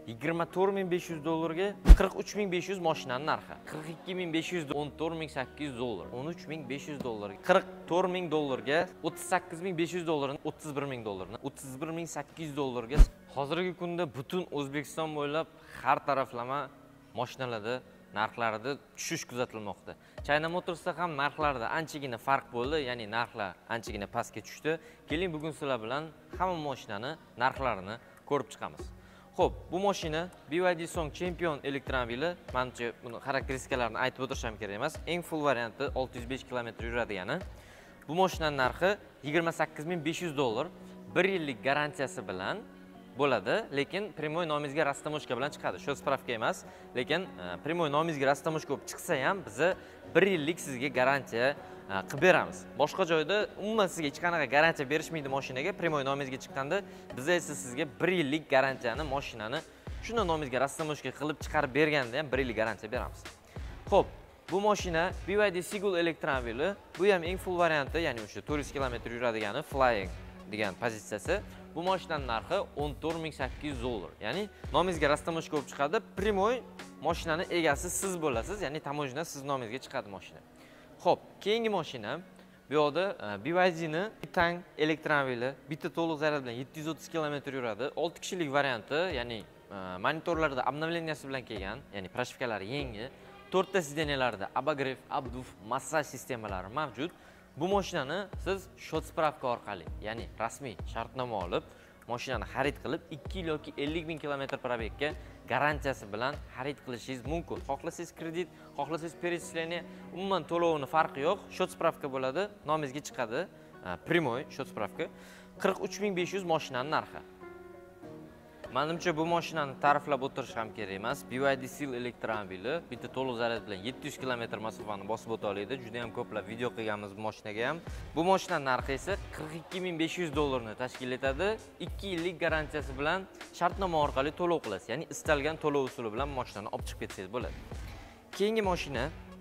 $24500 ga 43500 mashinani narxi. $42500 $14800 $13500 $44000 ga $38500 $31000 $31800 ga hozirgi kunda butun O'zbekiston bo'ylab har taraflama mashinalarda narxlarida tushish kuzatilmoqda. China Motorsda ham narxlarda anchagina farq bo'ldi, ya'ni narxlar anchagina pastga tushdi. Keling bugun sizlar bilan hamma mashinani narxlarini ko'rib chiqamiz. Xo'p, bu mashina BYD Song Champion elektromobili. Menimcha buni xarakteristikalarni aytib o'tirishim kerak emas. Eng full varianti 605 km yuradigani. Bu mashinaning narxi $28500, 1 yillik garantiyasi bilan bo'ladi, lekin primoy nomingizga rastamoshka bilan chiqadi. Shu spravka emas, lekin primoy nomingizga rastamoshka bo'lib chiqsa ham biz 1 yillik sizga garantiya qilib beramiz. Boshqa joyda umuman sizga hech qanaqa garantiya berishmaydi mashinaga. Primoy nomingizga chiqqanda biz esa sizga 1 yillik garantiyani mashinani shunday nomingizga rastamoshka qilib chiqarib berganda ham 1 yillik garantiya beramiz. Xo'p, bu mashina BYD Sigul elektromobili. Bu ham eng full varianti, ya'ni o'sha 400 km yuradigani Flying degan pozitsiyasi. Bu mashinaning narxi $14800. Ya'ni nomingizga rastamoshka bo'lib chiqadi. Primoy mashinaning egasi siz bo'lasiz, ya'ni tamojna siz nomingizga chiqadi mashina. Xo'p, keyingi mashina bu yoqda BYD ni Tang elektromobili. Bitta to'liq zaryad bilan 730 km yuradi. 6 kishilik varianti, ya'ni monitorlarda obnovleniyasi bilan kelgan, ya'ni proshivkalari yangi. 4 ta sidenyalarda abagrev, abduf, massaj sistemalari mavjud. Bu mashinani siz shot spravka orqali, ya'ni rasmiy shartnoma olib, mashinani xarid qilib 2 yil yoki 50.000 km probegga garantiyasi bilan xarid qilishingiz mumkin. Xohlasangiz kredit, xohlasangiz перечисление, umuman to'lovini farqi yo'q. Shot spravka bo'ladi, nomingizga chiqadi. Primoy shot spravka 43500 mashinaning narxi. Menimcha bu mashinani ta'riflab o'tirish ham kerak emas. BYD Seal elektromobili bitta to'liq zaryad bilan 700 km masofani bosib o'ta oladi. Juda ham ko'plab video qilganmiz bu mashinaga ham. Bu mashinaning narxi esa $42500 ni tashkil etadi. 2 yillik garantiyasi bilan shartnoma orqali to'lov qilasiz. Ya'ni istalgan to'lov usuli bilan mashinani olib chiqib ketsangiz bo'ladi. Keyingi mashina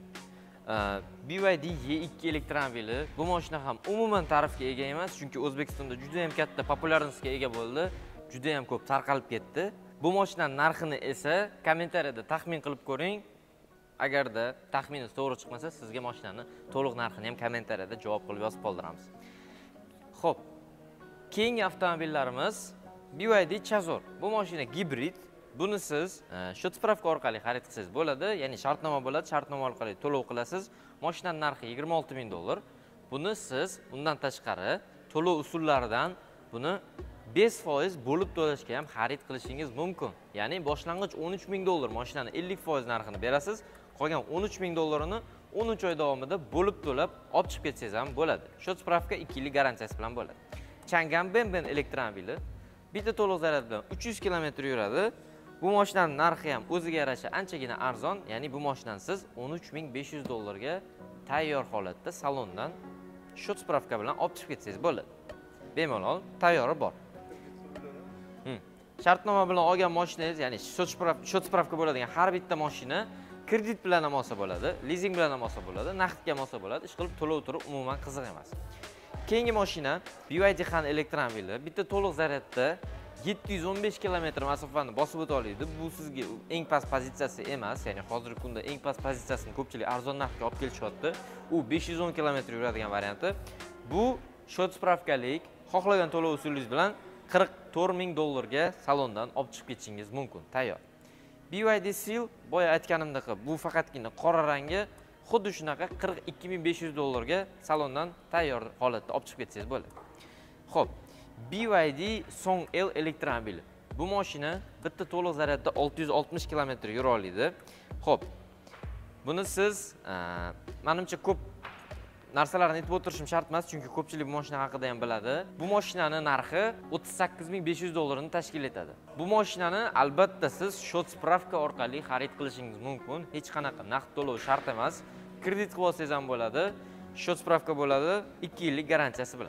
BYD Y2 elektromobili. Bu mashina ham umuman ta'rifga ega emas, chunki O'zbekistonda juda ham katta populyarlikka ega bo'ldi. Juda ham ko'p tarqalib ketdi. Bu mashinaning narxini esa kommentariyada taxmin qilib ko'ring. Agarda taxminingiz to'g'ri chiqmasa, sizga mashinani to'liq narxini ham kommentariyada javob qilib yozib qoldiramiz. Xo'p, keyingi avtomobillarimiz BYD Chazor. Bu mashina gibrid. Buni siz shot spravka orqali xarid qilsangiz bo'ladi, ya'ni shartnoma bo'ladi, shartnoma orqali to'lov qilasiz. Mashinaning narxi $26000. Buni siz undan tashqari to'lov usullaridan buni 5% bo'lib to'lashga ham xarid qilishingiz mumkin. Ya'ni boshlang'ich $13000 mashinani 50% narxini berasiz, qolgan $13000 ni 13 oy davomida bo'lib to'lab olib chiqib ketsangiz ham bo'ladi. Shot spravka 2 yillik garantiyasi bilan bo'ladi. Changan Benben elektromobili bitta to'liq zaryad bilan 300 km yuradi. Bu mashinaning narxi ham o'ziga yarasha anchagina arzon, ya'ni bu mashinani siz $13500 ga tayyor holatda salondan shot spravka bilan olib chiqib ketsangiz bo'ladi. Bemalol tayyori bor. Shartnoma bilan olgan mashinangiz, ya'ni shot spravka bo'ladigan har bitta mashina kredit bilan ham olsa bo'ladi, lizing bilan ham olsa bo'ladi, naqdga ham olsa bo'ladi. Ish qilib to'lov turib umuman qiziq emas. Keyingi mashina BYD Han elektromobili. Bitta to'liq zaryadda 715 km masofani bosib o'ta oladi. Bu sizga eng past pozitsiyasi emas, ya'ni hozirgi kunda eng past pozitsiyasini ko'pchilik arzon narxga olib kelishyapti. U 510 km yuradigan varianti. Bu shot spravkalik, xohlagan to'lov usulingiz bilan $44000 ga salondan olib chiqib ketishingiz mumkin, tayyor. BYD Seal boya aytganimdek, bu faqatgina qora rangi, xuddi shunaqa $42500 ga salondan tayyor holatda olib chiqib ketsangiz bo'ladi. Xo'p, BYD Song L elektromobili. Bu mashina bitta to'liq zaryadda 660 km yura oladi. Xo'p, buni siz menimcha ko'p narsalarni aytib o'tirishim shart emas, chunki ko'pchilik bu mashina haqida ham biladi. Bu mashinaning narxi $38500 ni tashkil etadi. Bu mashinani albatta siz shot spravka orqali xarid qilishingiz mumkin. Hech qanaqa naqd to'lov shart emas. Kredit qilib olsangiz ham bo'ladi. Shot spravka bo'ladi, 2 yillik garantiyasi bilan.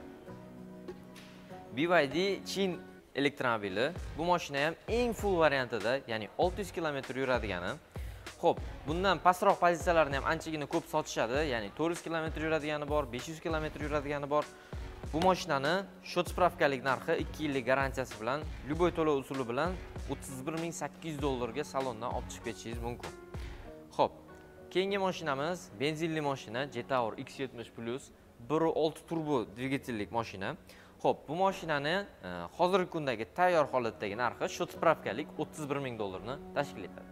BYD Chin elektromobili. Bu mashina ham eng full variantida, ya'ni 600 km yuradigani. Xo'p, bundan pastroq pozitsiyalarni ham anchagina ko'p sotishadi, ya'ni 400 km yuradigani bor, 500 km yuradigani bor. Bu mashinani shot spravkalik narxi 2 yillik garantiyasi bilan, любой to'lov usuli bilan 31800 dollarga salondan olib chiqib ketishingiz mumkin. Xo'p, keyingi mashinamiz benzinli mashina Jetour X70 Plus 1.6 turbo dvigatellik mashina. Xo'p, bu mashinani hozirgi kundagi tayyor holatdagi narxi shot spravkalik 31000 dollarni tashkil etadi.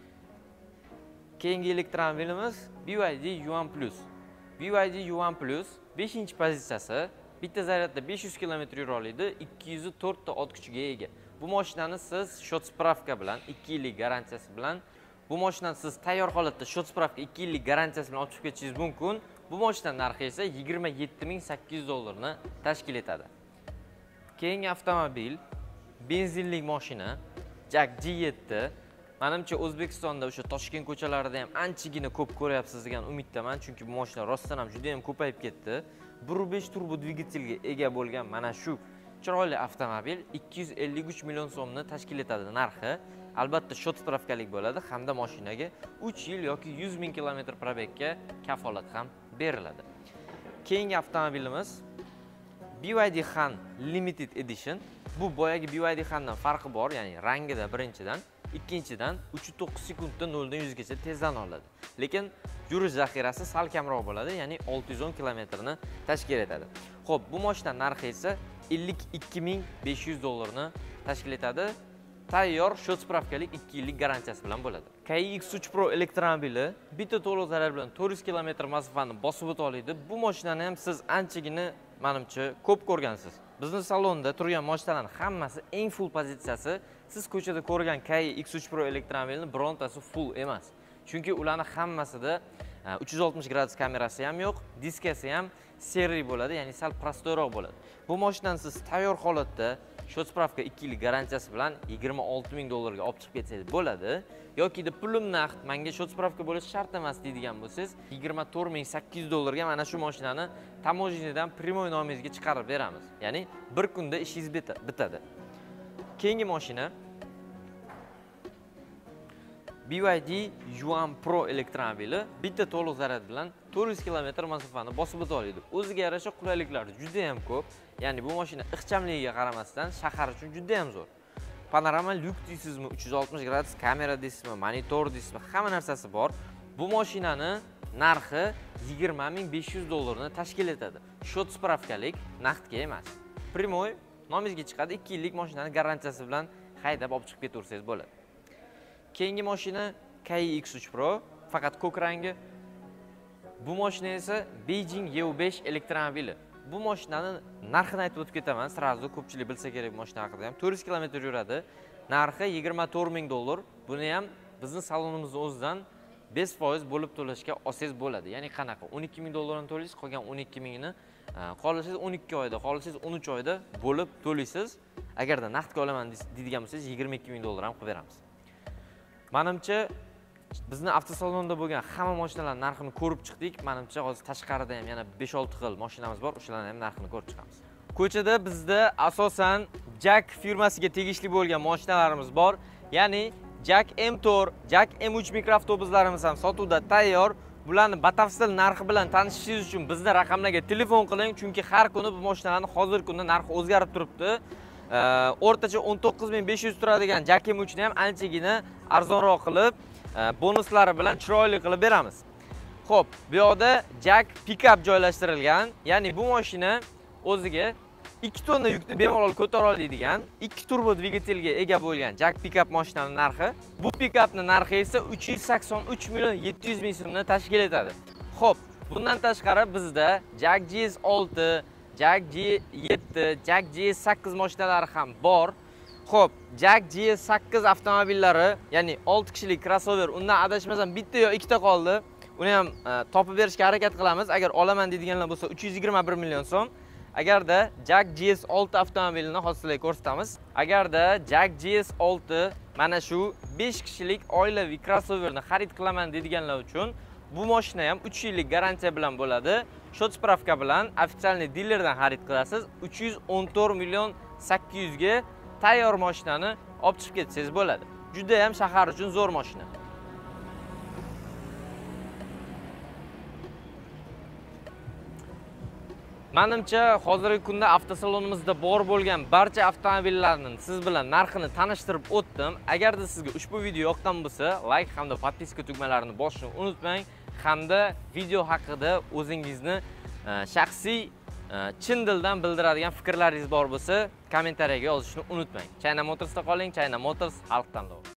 Keyingi elektromobilimiz BYD Yuan Plus. BYD Yuan Plus 5-pozitsiyasi, bitta zaryadda 500 km yura oladi, 204 ta ot kuchiga ega. Bu mashinani siz shot spravka bilan 2 yillik garantiyasi bilan, bu mashinani siz tayyor holatda shot spravka 2 yillik garantiyasi bilan olib chiqib ketishingiz mumkin. Bu mashinaning narxi esa 27800 dollarni tashkil etadi. Keyingi avtomobil benzinli mashina Jack G7. Menimcha O'zbekistonda o'sha Toshkent ko'chalarida ham anchagina ko'p ko'ryapsiz degan umiddaman, chunki bu mashina rostdan ham juda ham ko'payib ketdi. 1.5 turbo dvigatelga ega bo'lgan mana shu chiroyli avtomobil 253 million so'mni tashkil etadi narxi. Albatta shot spravkalik bo'ladi hamda mashinaga 3 yil yoki 100 ming kilometr probegga kafolat ham beriladi. Keyingi avtomobilimiz BYD Han Limited Edition. Bu boyagi BYD Handan farqi bor, ya'ni rangida birinchidan, ikkinchidan 3.9 sekundda 0 dan 100 gacha tezlana oladi. Lekin yurish zaxirasi sal kamroq bo'ladi, ya'ni 610 kilometrni tashkil etadi. Xo'p, bu mashinaning narxi esa 52500 dollarni tashkil etadi. Tayyor shot spravkalik 2 yillik garantiyasi bilan bo'ladi. KX3 Pro elektromobili bitta to'liq zarar bilan 400 km masofani bosib o'ta oladi. Bu mashinani ham siz anchagina menimcha ko'p ko'rgansiz. Bizning salonda turgan mashinalarning hammasi eng full pozitsiyasi. Siz ko'chada ko'rgan KX3 Pro elektromobilning birontasi full emas. Chunki ularning hammasida 360 gradus kamerasi ham yo'q, diskasi ham seriy bo'ladi, ya'ni sal prostoyroq bo'ladi. Bu mashinani siz tayyor holatda shot spravka 2 yillik garantiyasi bilan 26000 dollarga olib chiqib ketsangiz bo'ladi. Yoki pulim naqd, menga shot spravka bo'lishi shart emas deydigan bo'lsangiz, 24800 dollarga mana shu mashinani tamojnidan primoy nomingizga chiqarib beramiz. Ya'ni bir kunda ishingiz bitadi. Keyingi mashina BYD Yuan Pro elektromobili bitta to'liq zaryad bilan 400 km masofani bosib o'ta oladi. O'ziga yarasha qulayliklari juda ham ko'p. Ya'ni bu mashina ixchamligiga qaramasdan shahar uchun juda ham zo'r. Panorama lyuk deysizmi, 360 gradus kamera deysizmi, monitor deysizmi, hamma narsasi bor. Bu mashinani narxi 20500 dollarni tashkil etadi. Shot spravkalik, naqdga emas. Primoy nomingizga chiqadi, 2 yillik mashinani garantiyasi bilan haydab olib chiqib ketaversangiz bo'ladi. Keyingi mashina KX3 Pro, faqat ko'k rangi. Bu mashina esa Beijing EU5 elektromobili. Bu mashinani narxini aytib o'tib ketaman, sразу ko'pchilik bilsa kerak bu mashina haqida ham. 400 km yuradi. Narxi 24000 dollar. Buni ham bizning salonimizning o'zidan 5% bo'lib to'lashga olsangiz bo'ladi. Ya'ni qanaqa? 12000 dollarni to'laysiz, qolgan 12000 ni qolasiz 12 oyda, qolasiz 13 oyda bo'lib to'laysiz. Agarda naqdga olaman deydigan bo'lsangiz 22000 dollar ham qilib beramiz. Menimcha bizni avtosalonda bo'lgan hamma mashinalar narxini ko'rib chiqdik. Menimcha hozir tashqarida ham yana 5-6 xil mashinamiz bor, o'shalarning ham narxini ko'rib chiqamiz. Ko'chada bizda asosan Jack firmasiga tegishli bo'lgan mashinalarimiz bor. Ya'ni Jack M4, Jack M3 mikroavtobuslarimiz ham sotuvda tayyor. Bularni batafsil narxi bilan tanishishingiz uchun bizni raqamlarga telefon qiling, chunki har kuni bu mashinalarning hozirgi kunda narxi o'zgarib turibdi. O'rtacha 19500 turadigan Jack M3 ni ham anchagina arzonroq qilib, bonuslari bilan chiroyli qilib beramiz. Xo'p, bu yoqda Jack Pickup joylashtirilgan. Ya'ni bu mashina o'ziga 2 tonna yukni bemalol ko'tara oladigan 2 turbo dvigatelga ega bo'lgan Jack Pickup mashinaning narxi. Bu pickupning narxi esa 383 million 700 ming so'mni tashkil etadi. Xo'p, bundan tashqari bizda Jack GS6, Jack G7, Jack GS8 mashinalari ham bor. Xo'p, Jack GS8 avtomobillari, ya'ni 6 kishilik crossover, undan adashmasam bitta yo ikkita qoldi. Uni ham topib berishga harakat qilamiz. Agar olaman deydiganlar bo'lsa 321 million so'm. Agarda Jack GS6 avtomobilini hozirlik ko'rsatamiz. Agarda Jack GS6 mana shu 5 kishilik oilaviy crossoverni xarid qilaman deydiganlar uchun bu mashina ham 3 yillik garantiya bilan bo'ladi. Shot spravka bilan ofitsialniy dilerdan xarid qilasiz. 314 million 800 ga tayyor mashinani olib chiqib ketsangiz bo'ladi. Juda ham shahar uchun zo'r mashina. Menimcha, hozirgi kunda avtosalonimizda bor bo'lgan barcha avtomobillarning siz bilan narxini tanishtirib o'tdim. Agarda sizga ushbu video yoqqan bo'lsa, like hamda podpiska tugmalarini bosishni unutmang, hamda video haqida o'zingizni shaxsiy chin dildan bildiradigan fikrlaringiz bor bo'lsa, kommentariyaga yozishni unutmang. China Motorsda qoling, China Motors xalq tanlovi.